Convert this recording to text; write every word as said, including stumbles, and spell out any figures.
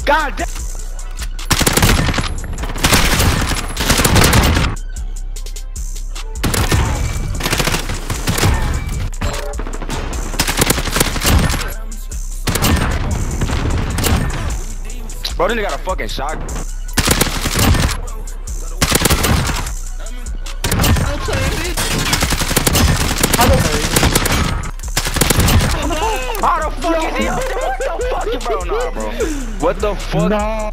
God damn. Bro, this nigga got a fucking shot. How the fuck is he? What the fuck, bro? Nah, bro. What the fuck? No.